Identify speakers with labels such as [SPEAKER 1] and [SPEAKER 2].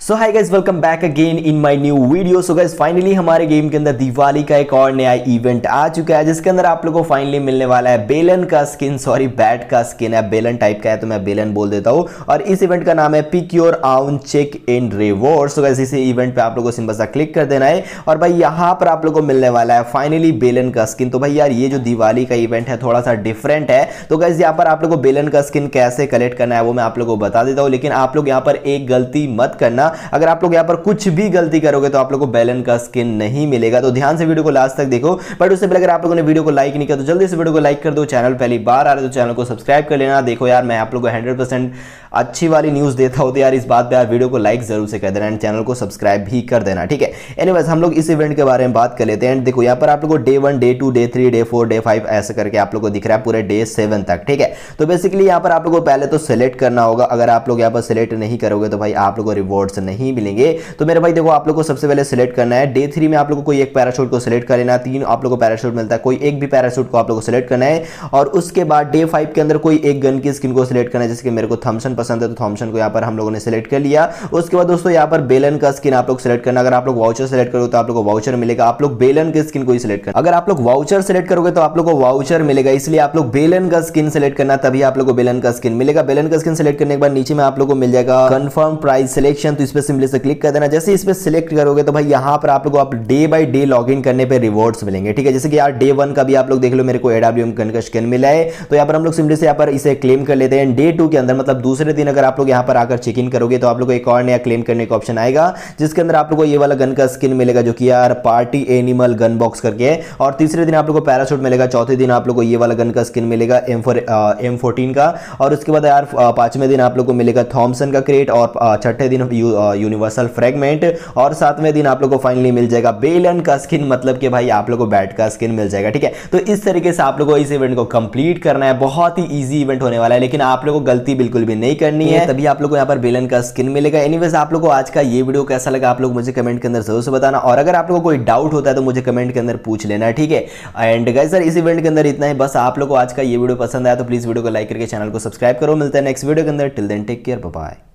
[SPEAKER 1] So hi guys, welcome back again in my new video. So guys finally हमारे game के अंदर दिवाली का एक और नया इवेंट आ चुका है, जिसके अंदर आप लोगों को फाइनली मिलने वाला है बेलन का स्किन। सॉरी, बैट का स्किन है, बेलन टाइप का है तो मैं बेलन बोल देता हूँ। और इस इवेंट का नाम है pick your own check in reward. So guys इस इवेंट पे आप लोगों को सिंपल सा क्लिक कर देना है और भाई यहाँ पर आप लोगों को मिलने वाला है फाइनली बेलन का स्किन। तो भाई यार ये जो दिवाली का इवेंट है थोड़ा सा डिफरेंट है। तो गाइस यहाँ पर आप लोगों को बेलन का स्किन कैसे कलेक्ट करना है वो मैं आप लोगों को बता देता हूँ, लेकिन आप लोग यहाँ पर एक गलती मत करना। अगर आप लोग यहाँ पर कुछ भी गलती करोगे तो आप लोगों को बेलन का स्किन नहीं मिलेगा। तो ध्यान से वीडियो को लास्ट तक देखो। बट उससे पहले अगर आप लोगों ने वीडियो को लाइक नहीं किया तो जल्दी से वीडियो को लाइक कर दो। चैनल पहली बार आ रहे तो चैनल को सब्सक्राइब कर लेना। देखो यार, मैं आप लोगों को 100% अच्छी वाली न्यूज़ देता हूँ तो यार इस बात पे यार वीडियो को लाइक जरूर से कर देना एंड चैनल को सब्सक्राइब भी कर देना, ठीक है। एनीवेज हम लोग इस इवेंट के बारे में बात कर लेते हैं। देखो यहाँ पर आप लोगों को day 1, day 2, day 3, day 4, day 5 ऐसे करके आप लोगों को दिख रहा है पूरे डे 7 तक, ठीक है। तो बेसिकली यहाँ पर आप लोगों को पहले तो सिलेक्ट करना होगा। अगर आप लोग यहाँ पर सिलेक्ट नहीं करोगे तो भाई आप लोगों को रिवॉर्ड्स नहीं मिलेंगे। तो मेरे भाई देखो, आप लोग को सबसे पहले सिलेक्ट करना है। डे 3 में आप लोगों को एक पैराशूट को सिलेक्ट कर लेना। 3 आप लोगों को पैराशूट मिलता है, कोई एक भी पैराशूट को आप लोगों को सिलेक्ट करना है। और उसके बाद डे 5 के अंदर कोई एक गन की स्किन को सिलेक्ट करना है। जैसे कि मेरे को थॉमसन पसंद है तो थॉमसन को यहाँ पर हम लोगों ने सिलेक्ट कर लिया। उसके बाद दोस्तों यहाँ पर बेलन का स्किन आप लोग सिलेक्ट करना। अगर आप लोग वाउचर सिलेक्ट करोगे तो आप लोग को वाउचर मिलेगा। आप लोग बेलन के स्किन को ही सिलेक्ट करना। अगर आप लोग वाउचर सिलेक्ट करोगे तो आप लोग को वाउचर मिलेगा, इसलिए आप लोग बेलन का स्किन सिलेक्ट करना, तभी आप लोग को बेलन का स्किन मिलेगा। बेलन का स्किन सिलेक्ट करने के बाद नीचे में आप लोग को मिल जाएगा कंफर्म प्राइस सिलेक्शन। तो इस पे सिंपली से क्लिक कर देना। जैसे इस पे सिलेक्ट करोगे तो भाई यहाँ पर आप लोग को डे बाय डे लॉगिन करने पे रिवॉर्ड्स मिलेंगे, ठीक है। जैसे कि यार डे 1 का भी आप लोग देख लो, मेरे को एडब्ल्यूएम गन का स्किन मिला है। तो यहाँ पर हम लोग सिंपली से यहाँ पर इसे क्लेम कर लेते हैं। डे 2 के अंदर मतलब दूसरे दिन अगर आप लोग यहाँ पर आकर चेक इन करोगे तो आप लोग को एक और नया क्लेम करने का ऑप्शन आएगा, जिसके अंदर आप लोग को ये वाला गन का स्किन मिलेगा जो कि यार पार्टी एनिमल गन बॉक्स करके है। और तीसरे दिन आप लोग को पैराशूट मिलेगा। चौथे दिन आप लोग को ये वाला गन का स्किन मिलेगा M14 का। और उसके बाद यार 5वें दिन आप लोग को मिलेगा थॉमसन का क्रेट। और 6ठे दिन यूनिवर्सल फ्रेगमेंट। और 7वें दिन आप लोग को फाइनली मिल जाएगा बेलन का स्किन, मतलब कि भाई आप लोग को बैट का स्किन मिल जाएगा, ठीक है। तो इस तरीके से आप लोग को इस इवेंट को कंप्लीट करना है। बहुत ही इजी इवेंट होने वाला है, लेकिन आप लोग को गलती बिल्कुल भी नहीं करनी है, तभी आप लोग को यहाँ पर बेलन का स्किन मिलेगा। एनीवेज आप लोग को आज का ये वीडियो कैसा लगा आप लोग मुझे कमेंट के अंदर जरूर से बताना। और अगर आप लोगों को कोई डाउट होता है तो मुझे कमेंट के अंदर पूछ लेना, ठीक है। एंड गाइस सर इस इवेंट के अंदर इतना ही। बस आप लोग को आज का ये वीडियो पसंद आया तो प्लीज वीडियो को लाइक करके चैनल को सब्सक्राइब करो। मिलते हैं नेक्स्ट वीडियो के अंदर। Till then take care, bye bye.